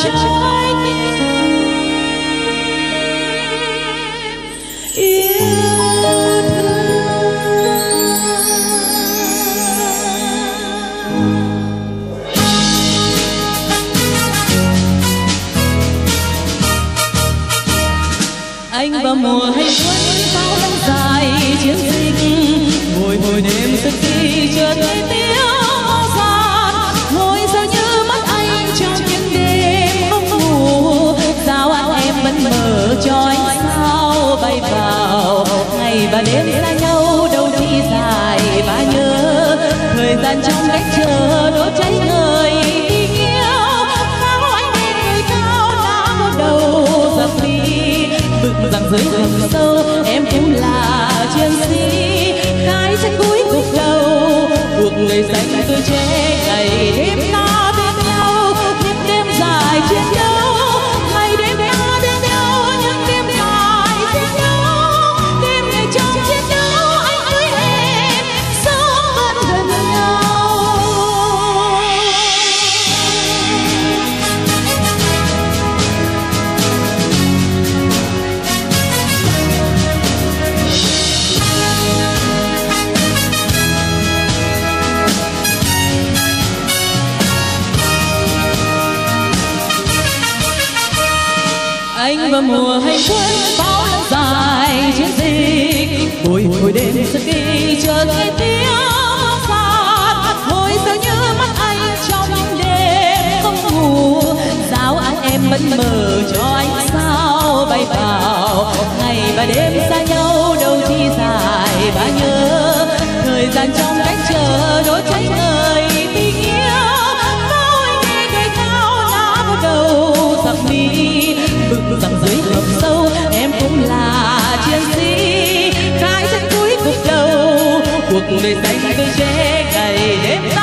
trái tim yêu anh vào mùa hành quân bao năm dài chiến dịch ngồi đêm thức khi chợt nghe tiếng giạt ngồi sao như mắt anh trong những đêm không ngủ sao anh em vẫn mở cho ánh sao bay vào ngày và đêm xa nhau đâu chi dài và nhớ thời gian trong cách chờ đốt cháy ngời tình yêu sao anh bên người cao đã bắt đầu dập đi bực rằng dưới rừng sâu em cũng là chiến sĩ cái chân cuối cuộc đầu cuộc người dành tôi che ngày đêm ta bên nhau những đêm dài chiến đấu ngày đêm ta bên nhau những đêm dài chiến đấu đêm ngày trong chiến đấu anh với em sống vẫn gần nhau. Anh vào mùa hành quân bao năm dài chiến dịch hồi đêm rất kỳ chợt nghe tiếng phạt hồi sao như mắt anh trong đêm không ngủ sao anh em vẫn mở cho ánh sao bay vào ngày và đêm xa nhau đâu chi dài và nhớ thời gian trong cách chờ đốt cháy ngời tình yêu bao anh nghe người cao đã bắt đầu dập đi bực rằng dưới hầm sâu em cũng là chiến sĩ cái chân cuối cuộc đầu cuộc đời xanh tôi che ngày đêm.